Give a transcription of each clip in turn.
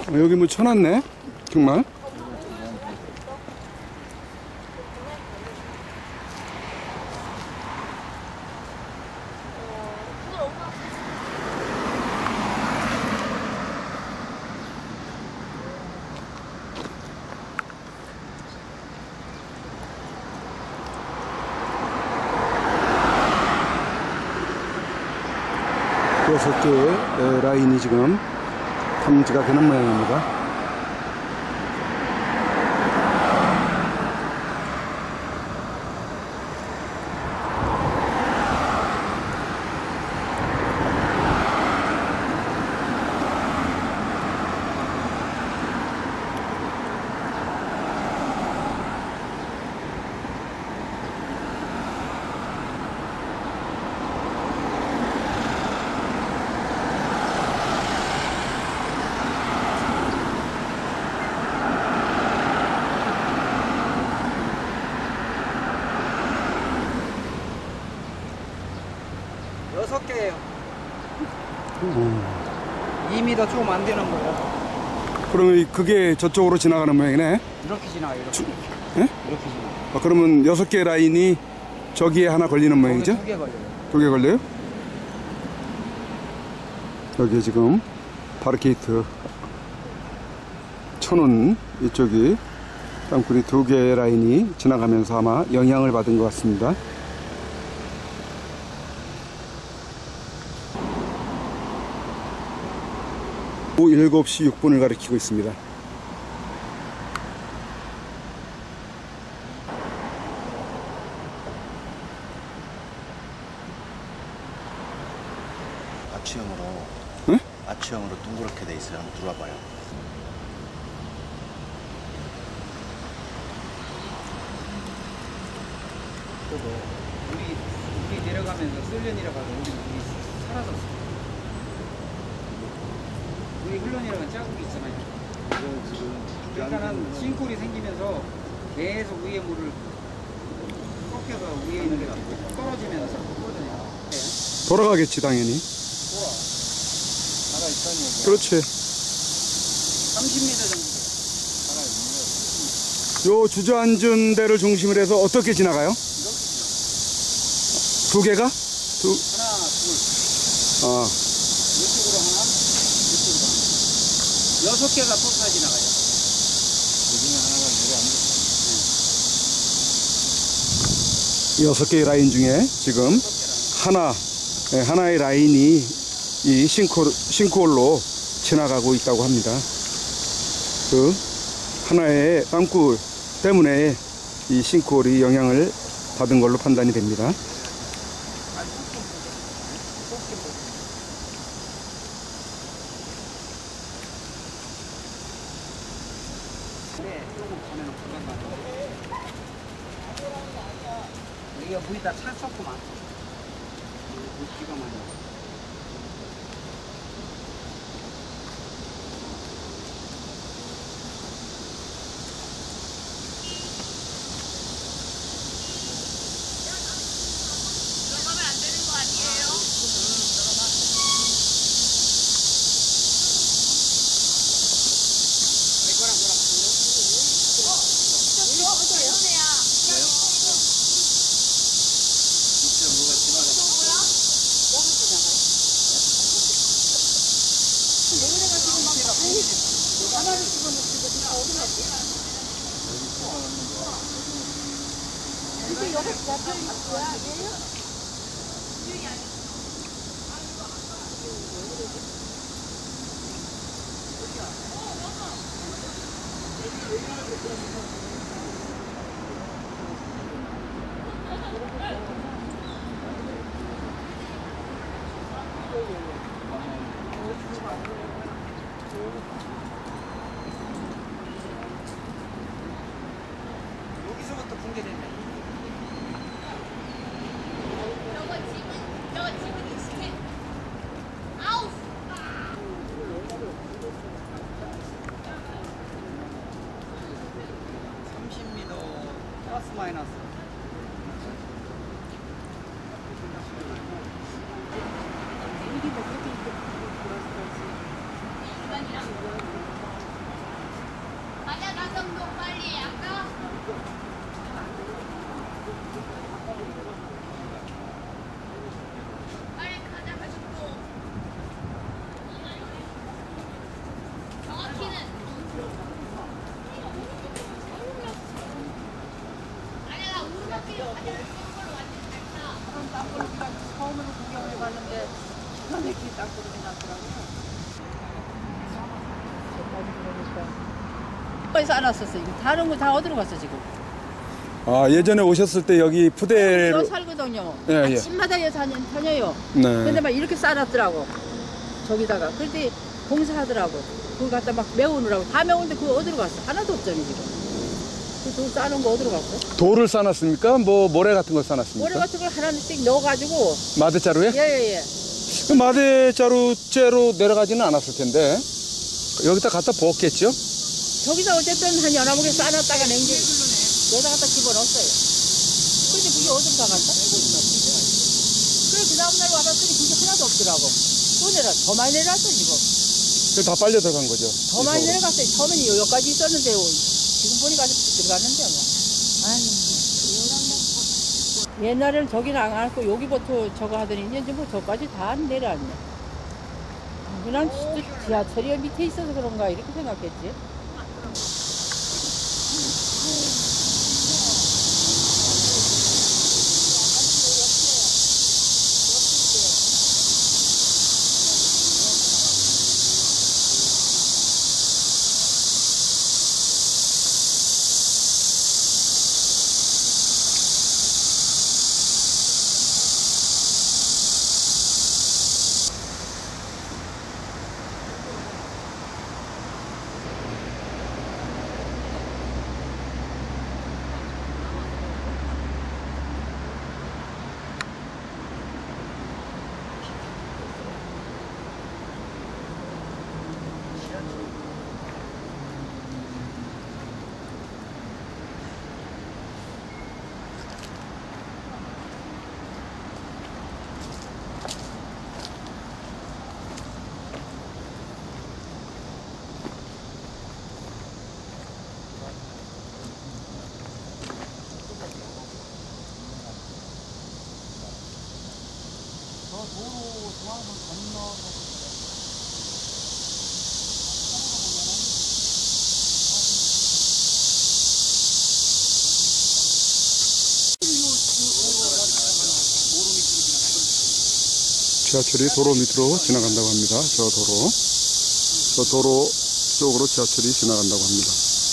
여기 뭐 쳐놨네 정말. 여섯 개의 라인이 지금 탐지가 되는 모양입니다. 여섯 개예요. 2m 조금 안 되는 거예요. 그러면 그게 저쪽으로 지나가는 모양이네. 이렇게 지나가요. 이렇게. 예? 이렇게 지나가요. 그러면 6개 라인이 저기에 하나 걸리는 모양이죠? 2개 걸려요. 2개 걸려요? 여기 지금 바리케이트 쳐놓은 이쪽이 땅굴이 2개의 라인이 지나가면서 아마 영향을 받은 것 같습니다. 오후 7시 6분을 가리키고 있습니다. 아치형으로. 응? 아치형으로 둥그렇게 돼 있어요. 한번 들어와봐요. 물이 내려가면서 쓸려내려가서 우리 물이 사라졌어. 물이 흘러내려간 자국이 있잖아요. 그러니까는 싱크홀이 생기면서 계속 위에 물을 꺾여서 위에 있는 게 떨어지면서 뻗어내요. 네. 돌아가겠지 당연히. 살아있다는 얘기야. 그렇지. 30m 정도 살아있는 요 주저앉은 데를 중심으로 해서 어떻게 지나가요? 2개가? 하나, 둘. 이쪽으로 하나, 이쪽으로 하나. 6개가 토탈 지나가요. 여기는 하나가 물이 안 들어가요. 6개의 라인 중에 지금 하나의 라인이 이 싱크홀로 지나가고 있다고 합니다. 그 하나의 땅굴 때문에 이 싱크홀이 영향을 받은 걸로 판단이 됩니다. 여기가 물이 다 찼었구만. 비가 많이 왔어. 들어가면 안 되는 거 아니에요? 여기서부터 붕괴됐네. 저거 집은 익숙해. 아우! 30m 플러스 마이너스. 일반이랑 막히게 땅굴이 해놨더라고요. 저까지 쌓아놨었어. 이거 다른 거 다 어디로 갔어 지금? 아, 예전에 오셨을 때 여기 여 푸대로. 살거든요. 예, 예. 아침마다 다녀요. 네. 근데 막 이렇게 쌓아놨더라고. 저기다가. 그런데 공사하더라고. 그거 갖다 막 메우느라고. 다 메우는데 그거 어디로 갔어? 하나도 없잖아 지금. 그 쌓아놓은 거 어디로 갔어? 돌을 싸놨습니까? 뭐 모래 같은 걸 싸놨습니까? 모래 같은 걸 하나씩 넣어가지고. 마대자루에? 예예예. 그 마대자루째로 내려가지는 않았을 텐데 여기다 갖다 부었겠죠? 저기다 어쨌든 한 여나무개 쌓아놨다가 냉기 여기다 갖다 집어넣었어요. 근데 그게 어디로 다 갔어? 그래 그 다음날 와봤더니 그게 하나도 없더라고. 또 더 많이 내려왔어 지금. 다 빨려 들어간 거죠. 더 많이 내려갔어요. 처음에는 여기까지 있었는데 지금 보니까 들어갔는데 뭐. 아유. 옛날에는 저기는 안 갔고 여기부터 저거 하더니 이제 뭐 저까지 다 내려왔네. 그냥 지하철이 밑에 있어서 그런가 이렇게 생각했지. 지하철이 도로 밑으로 지나간다고 합니다. 저 도로 쪽으로 지하철이 지나간다고 합니다.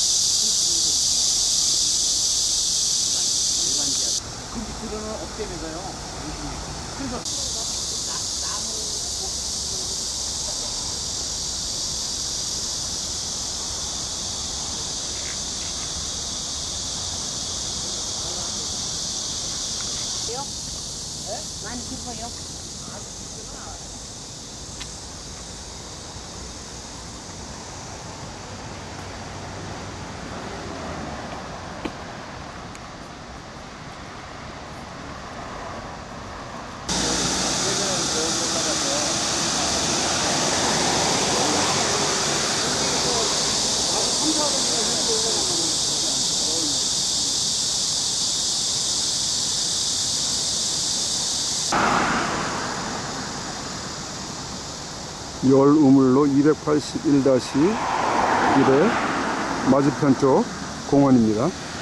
컴퓨터는 없대면서요. 그래서 많이 깊어요? 열 우물로 281-1의 맞은편 쪽 공원입니다.